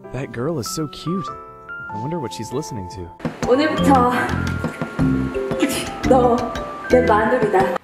That girl is so cute. I wonder what she's listening to. 오늘부터 너 내 마누리다.